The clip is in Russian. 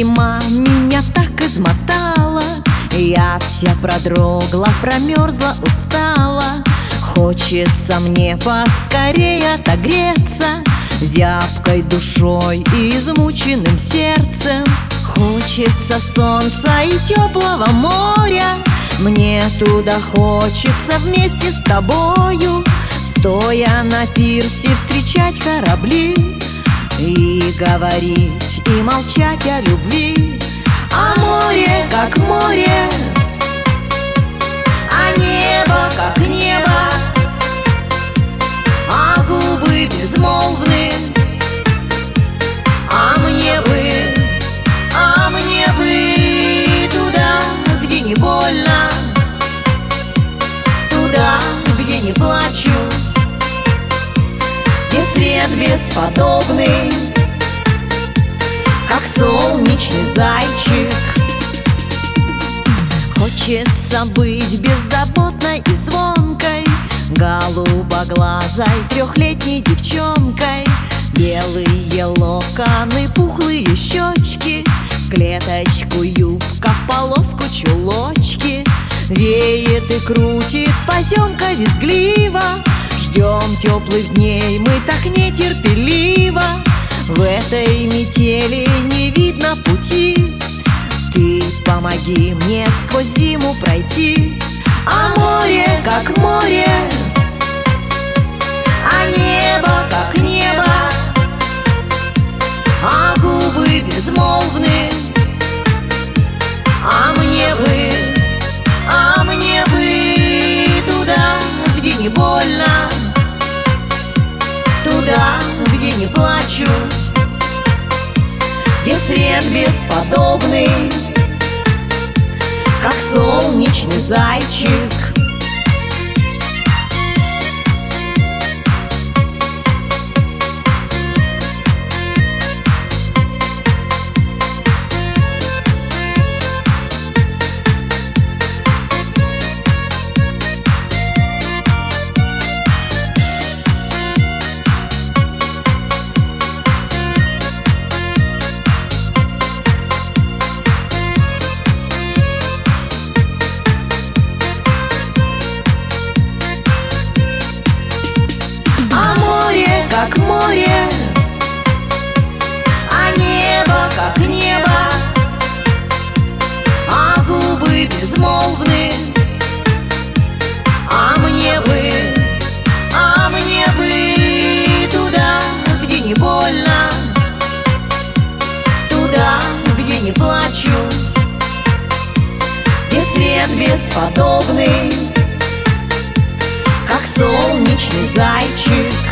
Зима меня так измотала, я вся продрогла, промерзла, устала. Хочется мне поскорее отогреться зябкой душой и измученным сердцем. Хочется солнца и теплого моря, мне туда хочется вместе с тобою, стоя на пирсе, встречать корабли и говорить, и молчать о любви. А море, как море, а небо, как небо, а губы безмолвны. А мне бы туда, где не больно, туда, где не плачу, где свет бесподобный, как солнечный зайчик. Хочется быть беззаботной и звонкой, голубоглазой трехлетней девчонкой. Белые локоны, пухлые щечки, клеточку юбка, в полоску чулочки. Веет и крутит поземка визгливо, ждем теплых дней мы так нетерпеливо. В этой метели не видно пути, ты помоги мне сквозь зиму пройти. А море, как море, а небо, как небо, а губы безмолвны. А мне бы туда, где не больно, туда, где не плачу, где свет бесподобный, как солнечный зайчик. Как море, а небо, как небо, а губы безмолвны. А мне бы туда, где не больно, туда, где не плачу, где свет бесподобный, как солнечный зайчик.